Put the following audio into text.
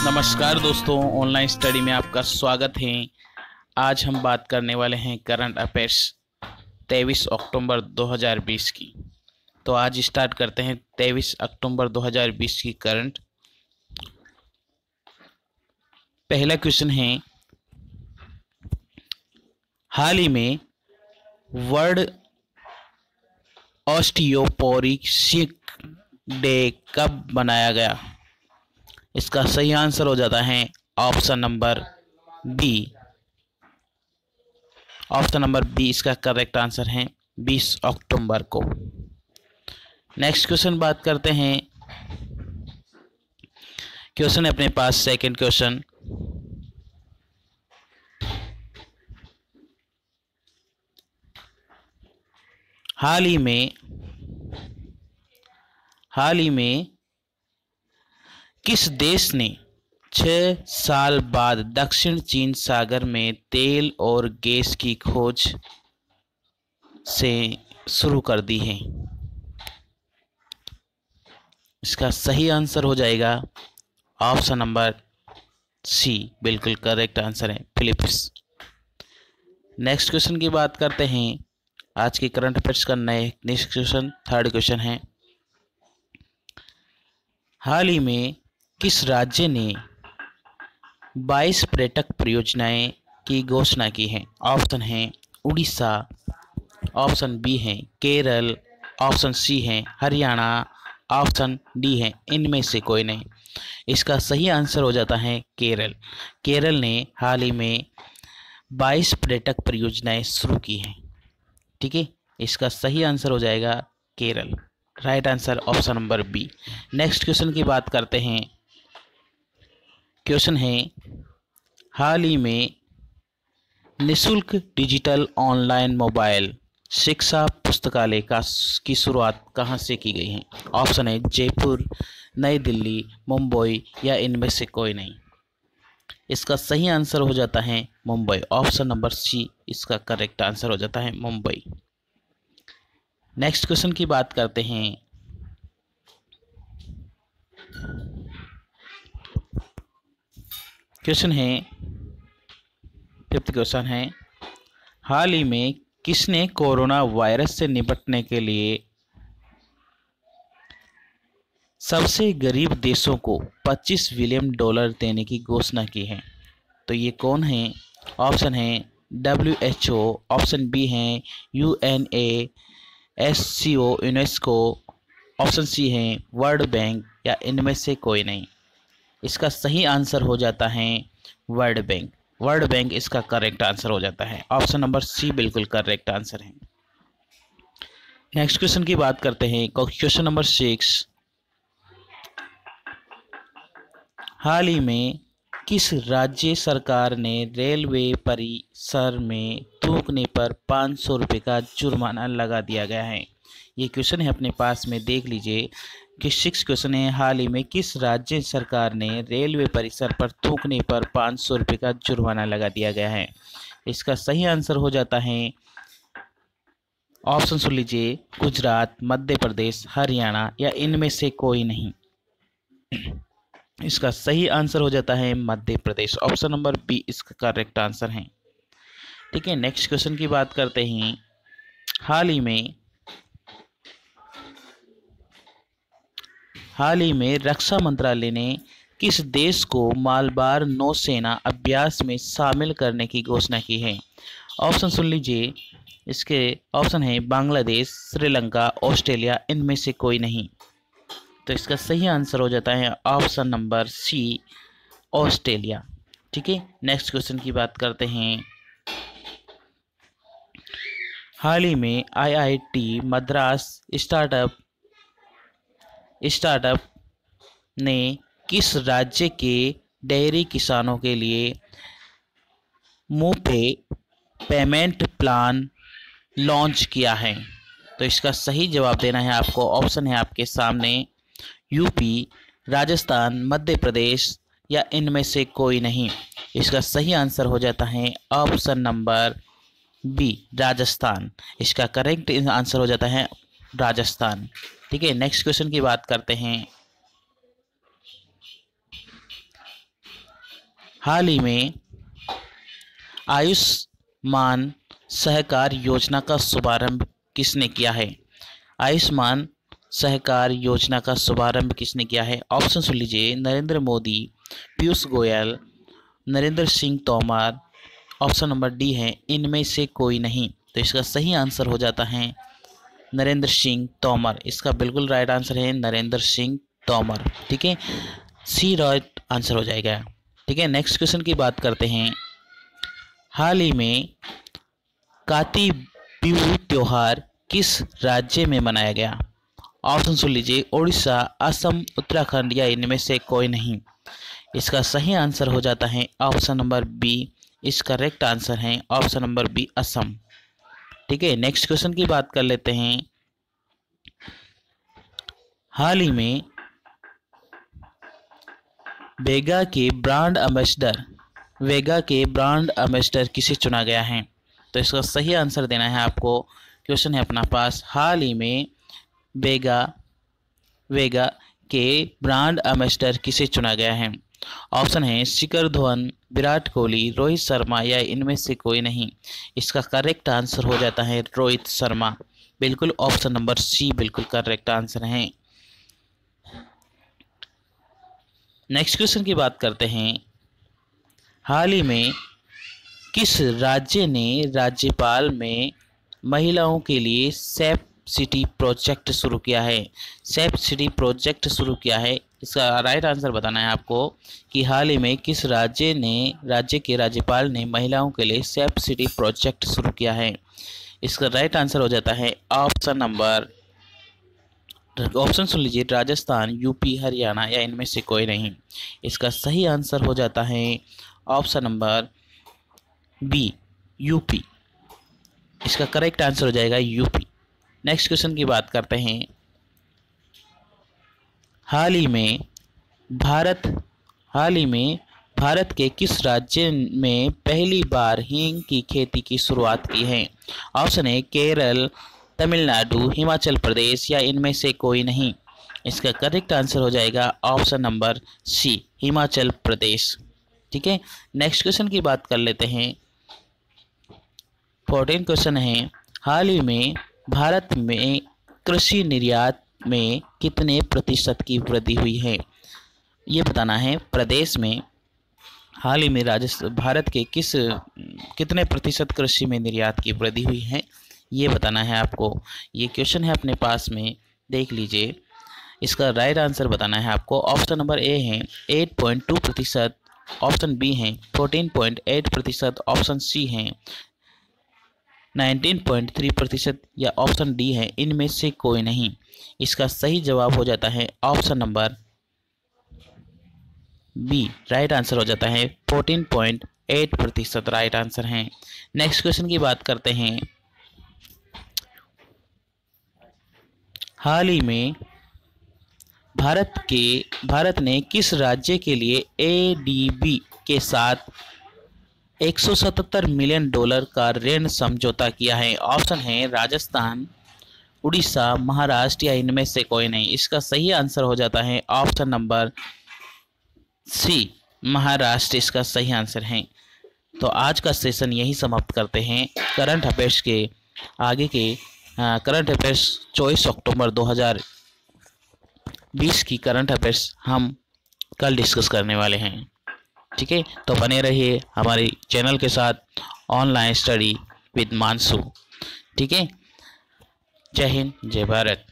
नमस्कार दोस्तों, online study में आपका स्वागत है। आज हम बात करने वाले हैं करंट अफेयर्स 23 अक्टूबर 2020 की। तो आज स्टार्ट करते हैं 23 अक्टूबर 2020 की करंट। पहला क्वेश्चन है, हाल ही में वर्ल्ड ऑस्टियोपोरोसिस डे कब मनाया गया? इसका सही आंसर हो जाता है option number B. Option number B इसका करेक्ट आंसर है 20 अक्टूबर को। नेक्स्ट क्वेश्चन बात करते हैं। क्वेश्चन है अपने पास सेकंड क्वेश्चन, हाल ही में किस देश ने 6 साल बाद दक्षिण चीन सागर में तेल और गैस की खोज से शुरू कर दी है? इसका सही आंसर हो जाएगा ऑप्शन नंबर सी। बिल्कुल करेक्ट आंसर है फिलीपींस। नेक्स्ट क्वेश्चन की बात करते हैं। आज के करंट अफेयर्स का नेक्स्ट क्वेश्चन थर्ड क्वेश्चन है, हाल ही में किस राज्य ने 22 पर्यटक परियोजनाएं की घोषणा की है? ऑप्शन है उड़ीसा, ऑप्शन बी है केरल, ऑप्शन सी है हरियाणा, ऑप्शन डी है इनमें से कोई नहीं। इसका सही आंसर हो जाता है केरल। केरल ने हाल ही में 22 पर्यटक परियोजनाएं शुरू की हैं। ठीक है, इसका सही आंसर हो जाएगा Kerala. Right answer option number B. Next question की बात करते हैं। क्वेश्चन है, हाल ही में निशुल्क डिजिटल ऑनलाइन मोबाइल शिक्षा पुस्तकालय की शुरुआत कहाँ से की गई है? ऑप्शन है जयपुर, नई दिल्ली, मुंबई या इनमें से कोई नहीं। इसका सही आंसर हो जाता है मुंबई। ऑप्शन नंबर सी इसका करेक्ट आंसर हो जाता है मुंबई। नेक्स्ट क्वेश्चन की बात करते हैं। क्वेश्चन है फिफ्थ क्वेश्चन है, हाल ही में किसने कोरोना वायरस से निपटने के लिए सबसे गरीब देशों को $25 बिलियन देने की घोषणा की है? तो ये कौन है? ऑप्शन है WHO, ऑप्शन बी है UNASCO यूनेस्को, ऑप्शन सी है वर्ल्ड बैंक या इनमें से कोई नहीं। इसका सही आंसर हो जाता है वर्ल्ड बैंक। वर्ल्ड बैंक इसका करेक्ट आंसर हो जाता है। ऑप्शन नंबर सी बिल्कुल करेक्ट आंसर है। नेक्स्ट क्वेश्चन की बात करते हैं। क्वेश्चन नंबर 6, हाल ही में किस राज्य सरकार ने रेलवे परिसर में थूकने पर 500 रुपये का जुर्माना लगा दिया गया है? ये क्वेश्चन है अपने पास में, देख लीजिए कि 6 क्वेश्चन है, हाल ही में किस राज्य सरकार ने रेलवे परिसर पर थूकने पर 500 रुपये का जुर्माना लगा दिया गया है? इसका सही आंसर हो जाता है, ऑप्शन सुन लीजिए, गुजरात, मध्य प्रदेश, हरियाणा या इनमें से कोई नहीं। इसका सही आंसर हो जाता है Madhya Pradesh. Option number B इसका करेक्ट आंसर है। ठीक है, नेक्स्ट क्वेश्चन की बात करते हैं। हाल ही में रक्षा मंत्रालय ने किस देश को मालबार नौसेना अभ्यास में शामिल करने की घोषणा की है? ऑप्शन सुन लीजिए, इसके ऑप्शन है बांग्लादेश, श्रीलंका, ऑस्ट्रेलिया, इनमें से कोई नहीं। तो इसका सही आंसर हो जाता है ऑप्शन नंबर सी ऑस्ट्रेलिया। ठीक है, नेक्स्ट क्वेश्चन की बात करते हैं। हाल ही में IIT मद्रास स्टार्टअप ने किस राज्य के डेयरी किसानों के लिए मुफ्त पेमेंट प्लान लॉन्च किया है? तो इसका सही जवाब देना है आपको। ऑप्शन है आपके सामने यूपी, राजस्थान, मध्य प्रदेश या इनमें से कोई नहीं। इसका सही आंसर हो जाता है ऑप्शन नंबर बी राजस्थान। इसका करेक्ट आंसर हो जाता है राजस्थान। ठीक है, नेक्स्ट क्वेश्चन की बात करते हैं। हाल ही में आयुष्मान सहकार योजना का शुभारंभ किसने किया है? आयुष्मान सहकार योजना का शुभारंभ किसने किया है? ऑप्शन सुन लीजिए, Narendra Modi, Piyush Goyal, Narendra Singh Tomar. Option number D है इनमें से कोई नहीं। तो इसका सही आंसर हो जाता है नरेंद्र सिंह तोमर। इसका बिल्कुल राइट आंसर है नरेंद्र सिंह तोमर। ठीक है, सी राइट आंसर हो जाएगा। ठीक है, नेक्स्ट क्वेश्चन की बात करते हैं। हाल ही में काती बिहू त्योहार किस राज्य में मनाया गया? ऑप्शन सुन लीजिए, उड़ीसा, असम, उत्तराखंड या इनमें से कोई नहीं। इसका सही आंसर हो जाता है ऑप्शन नंबर बी। इसका करेक्ट आंसर है ऑप्शन नंबर बी, असम। ठीक है, नेक्स्ट क्वेश्चन की बात कर लेते हैं। हाल ही में वेगा के ब्रांड एम्बेसडर किसे चुना गया है? तो इसका सही आंसर देना है आपको। क्वेश्चन है अपना पास, हाल ही में वेगा के ब्रांड एम्बेसडर किसे चुना गया है? ऑप्शन है शिखर धवन, विराट कोहली, रोहित शर्मा या इनमें से कोई नहीं। इसका करेक्ट आंसर हो जाता है रोहित शर्मा। बिल्कुल ऑप्शन नंबर सी बिल्कुल करेक्ट आंसर है। नेक्स्ट क्वेश्चन की बात करते हैं। हाल ही में किस राज्य ने राज्यपाल में महिलाओं के लिए सेफ सिटी प्रोजेक्ट शुरू किया है? सेफ सिटी प्रोजेक्ट शुरू किया है। इसका राइट आंसर बताना है आपको कि हाल ही में किस राज्य के राज्यपाल ने महिलाओं के लिए सेफ सिटी प्रोजेक्ट शुरू किया है? इसका राइट आंसर हो जाता है ऑप्शन सुन लीजिए, राजस्थान, यूपी, हरियाणा या इनमें से कोई नहीं। इसका सही आंसर हो जाता है ऑप्शन नंबर बी, यूपी। इसका करेक्ट आंसर हो जाएगा यूपी। नेक्स्ट क्वेश्चन की बात करते हैं। हाल ही में भारत के किस राज्य में पहली बार हींग की खेती की शुरुआत की है? ऑप्शन है केरल, तमिलनाडु, हिमाचल प्रदेश या इनमें से कोई नहीं। इसका करेक्ट आंसर हो जाएगा option number C, Himachal Pradesh. ठीक है, नेक्स्ट क्वेश्चन की बात कर लेते हैं। 14 क्वेश्चन है, हाल ही में भारत में कृषि निर्यात में कितने प्रतिशत की वृद्धि हुई है? ये बताना है। प्रदेश में हाल ही में भारत के कितने प्रतिशत कृषि में निर्यात की वृद्धि हुई है, ये बताना है आपको। ये क्वेश्चन है अपने पास में, देख लीजिए। इसका राइट आंसर बताना है आपको। ऑप्शन नंबर ए है 8.2%, ऑप्शन बी है 14.8%, ऑप्शन सी है 19.3% या ऑप्शन डी है इनमें से कोई नहीं। इसका सही जवाब हो जाता है option number B, right answer हो जाता है 14.8% राइट आंसर है। नेक्स्ट क्वेश्चन की बात करते हैं। हाल ही में भारत ने किस राज्य के लिए एडीबी के साथ $177 मिलियन का ऋण समझौता किया है? ऑप्शन है राजस्थान, उड़ीसा, महाराष्ट्र या इनमें से कोई नहीं। इसका सही आंसर हो जाता है ऑप्शन नंबर सी, महाराष्ट्र। इसका सही आंसर है। तो आज का सेशन यही समाप्त करते हैं। करंट अफेयर्स के आगे के करंट अफेयर्स 24 अक्टूबर 2020 की करंट अफेयर्स हम कल डिस्कस करने वाले हैं। ठीक है, तो बने रहिए हमारे चैनल के साथ, ऑनलाइन स्टडी विद मानसू। ठीक है, जय हिंद, जय भारत।